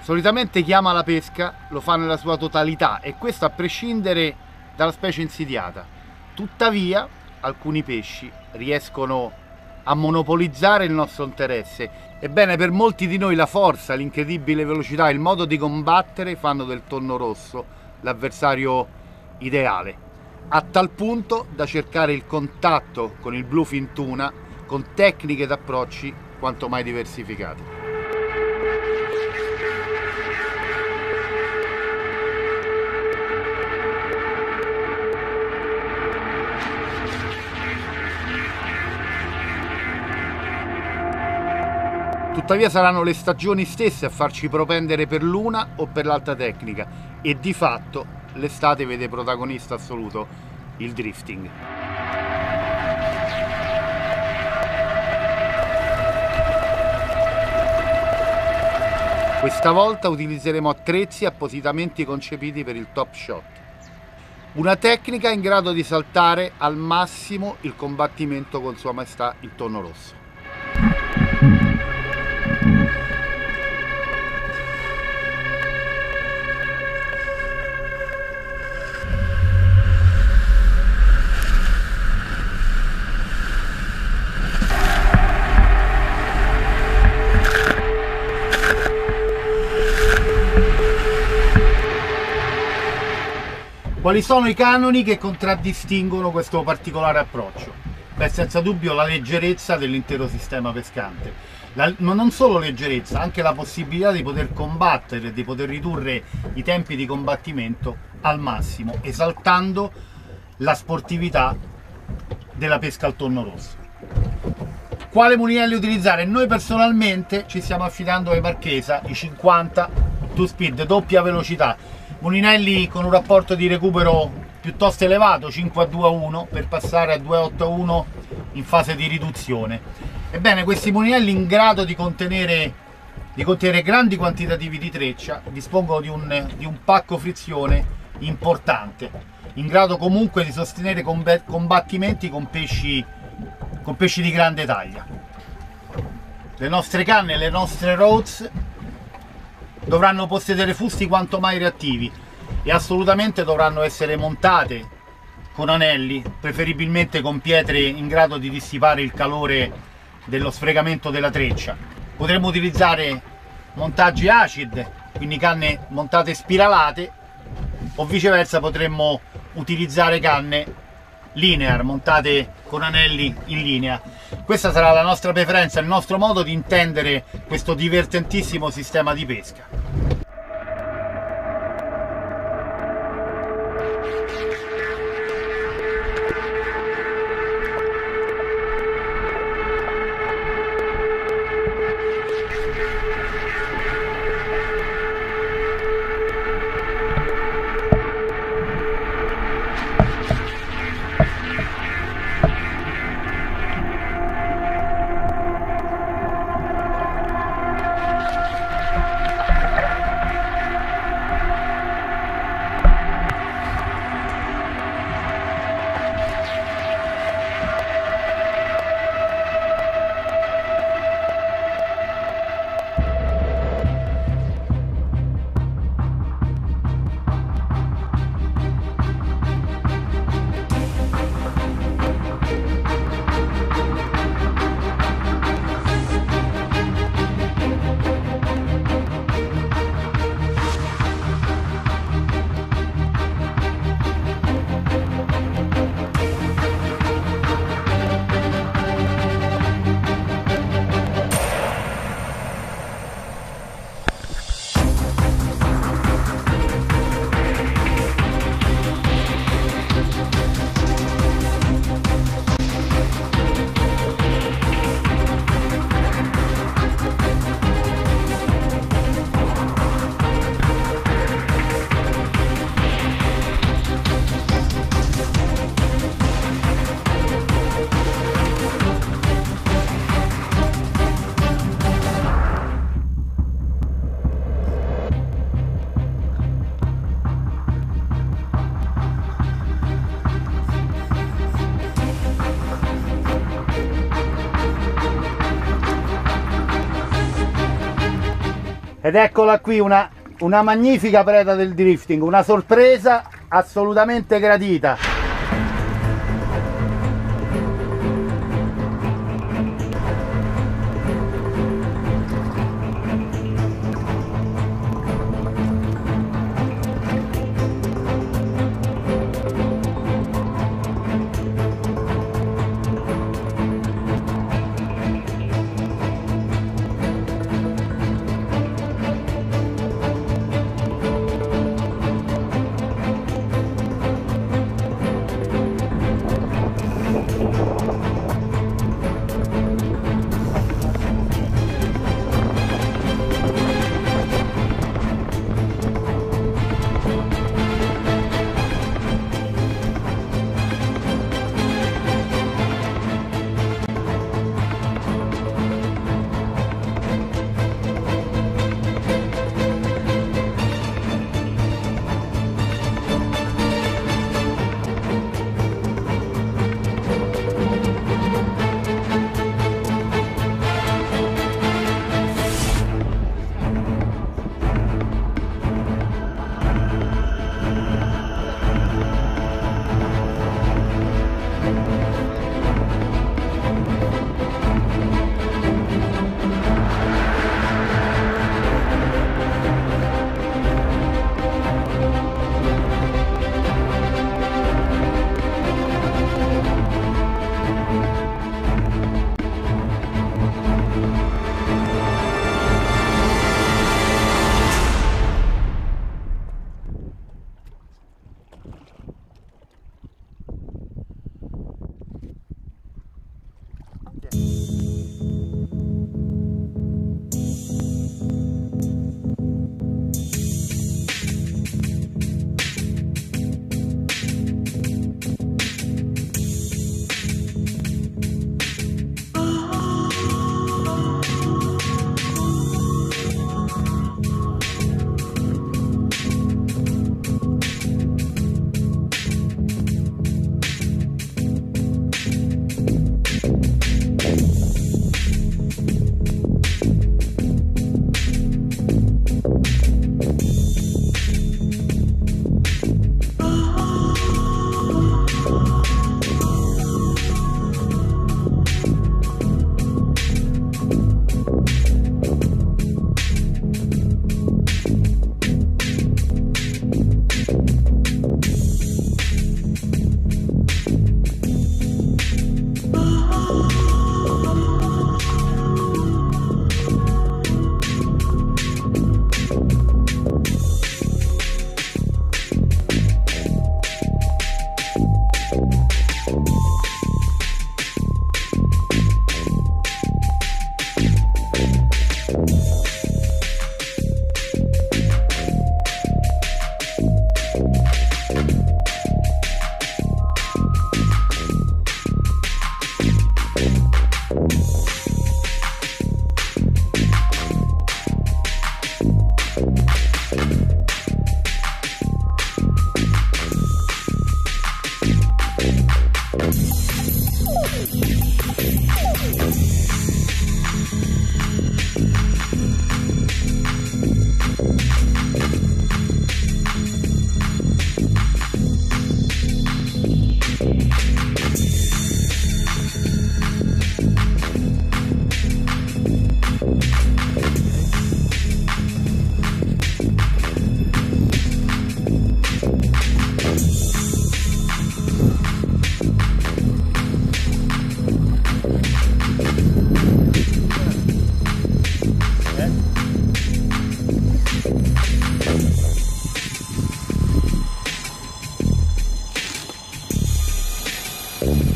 Solitamente chi ama la pesca lo fa nella sua totalità, e questo a prescindere dalla specie insidiata. Tuttavia, alcuni pesci riescono a monopolizzare il nostro interesse. Ebbene, per molti di noi la forza, l'incredibile velocità e il modo di combattere fanno del tonno rosso l'avversario ideale, a tal punto da cercare il contatto con il bluefin tuna con tecniche ed approcci quanto mai diversificati. Tuttavia saranno le stagioni stesse a farci propendere per l'una o per l'altra tecnica, e di fatto l'estate vede protagonista assoluto il drifting. Questa volta utilizzeremo attrezzi appositamente concepiti per il top shot, una tecnica in grado di saltare al massimo il combattimento con Sua Maestà il tonno rosso. Quali sono i canoni che contraddistinguono questo particolare approccio? Beh, senza dubbio la leggerezza dell'intero sistema pescante, ma non solo leggerezza, anche la possibilità di poter combattere, di poter ridurre i tempi di combattimento al massimo, esaltando la sportività della pesca al tonno rosso. Quale mulinelli utilizzare? Noi personalmente ci stiamo affidando ai Marchesa, i 50 2 speed, doppia velocità. Mulinelli con un rapporto di recupero piuttosto elevato, 5:2:1, per passare a 2:8:1 in fase di riduzione. Ebbene, questi mulinelli in grado di contenere grandi quantitativi di treccia dispongono di un pacco frizione importante, in grado comunque di sostenere combattimenti con pesci di grande taglia. Le nostre canne, le nostre rods dovranno possedere fusti quanto mai reattivi e assolutamente dovranno essere montate con anelli, preferibilmente con pietre in grado di dissipare il calore dello sfregamento della treccia. Potremmo utilizzare montaggi acid, quindi canne montate spiralate, o viceversa potremmo utilizzare canne linear, montate con anelli in linea. Questa sarà la nostra preferenza, il nostro modo di intendere questo divertentissimo sistema di pesca. Ed eccola qui, una magnifica preda del drifting, una sorpresa assolutamente gradita. Boom.